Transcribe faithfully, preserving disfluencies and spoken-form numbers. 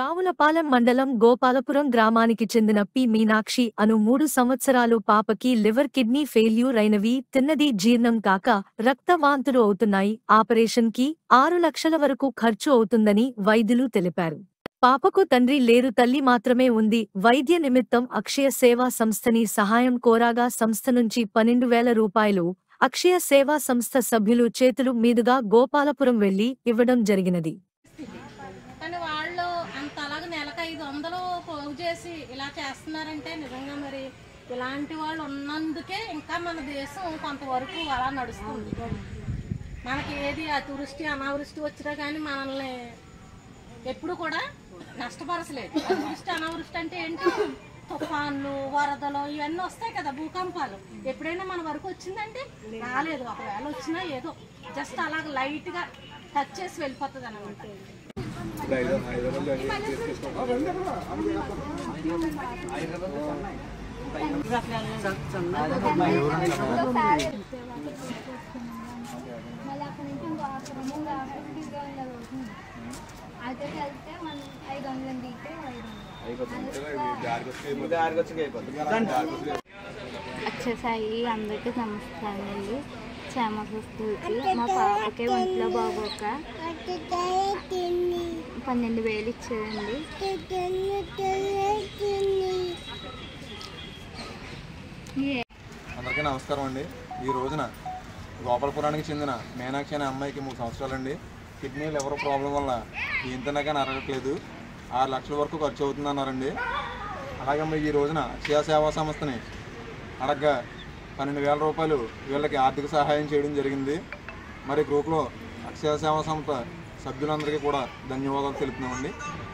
రావులపాలెం మండలం గోపాలపురం గ్రామానికి చెందిన పి మీనాక్షి అను మూడు సంవత్సరాలు పాపకి లివర్ కిడ్నీ ఫెయిల్యూర్ అయినవి తిన్నది జీర్ణం కాక రక్తవాంతులు అవుతున్నాయి. ఆపరేషన్ కి ఆరు లక్షల వరకు ఖర్చు అవుతుందని వైద్యులు తెలిపారు. పాపకు తండ్రి లేరు, తల్లి మాత్రమే ఉంది. వైద్య నిమిత్తం అక్షయ సేవా సంస్థని సహాయం కోరాగా సంస్థ నుంచి పన్నెండు వేల రూపాయలు అక్షయ సేవా సంస్థ సభ్యులు చేతులు మీదుగా గోపాలపురం వెళ్లి ఇవ్వడం జరిగినది. ఐదు వందలు పోగు చేసి ఇలా చేస్తున్నారంటే నిజంగా మరి ఇలాంటి వాళ్ళు ఉన్నందుకే ఇంకా మన దేశం కొంతవరకు అలా నడుస్తుంది. మనకి ఏది అతివృష్టి అనావృష్టి వచ్చినా కానీ మనల్ని ఎప్పుడు కూడా నష్టపరచలేదు. అతివృష్టి అనావృష్టి అంటే ఏంటి? తుఫాన్లు, వరదలు ఇవన్నీ వస్తాయి కదా, భూకంపాలు. ఎప్పుడైనా మన వరకు వచ్చిందంటే రాలేదు. ఒకవేళ వచ్చినా ఏదో జస్ట్ అలాగ లైట్గా టచ్ చేసి వెళ్ళిపోతుంది అన్నమాట. అక్షయ సాయి అందరికీ నమస్కారం అండి. క్షేమ సంస్థకి మా పాపకి ఒంట్లో బాగోక పన్నెండు వేలు ఇచ్చారండి. అందరికీ నమస్కారం అండి. ఈ రోజున గోపాలపురానికి చెందిన మీనాక్షి అనే అమ్మాయికి మూడు సంవత్సరాలండి. కిడ్నీ లివర్ ప్రాబ్లం వల్ల ఏం తినగా అరగట్లేదు. ఆరు లక్షల వరకు ఖర్చు అవుతుందన్నారండి. అలాగే మరి ఈ రోజున అక్షయ సేవా సంస్థని అడగ్గా పన్నెండు వేల రూపాయలు వీళ్ళకి ఆర్థిక సహాయం చేయడం జరిగింది. మరి గ్రూప్లో అక్షయ సేవా సంస్థ సభ్యులందరికీ కూడా ధన్యవాదాలు తెలుపుతున్నామండి.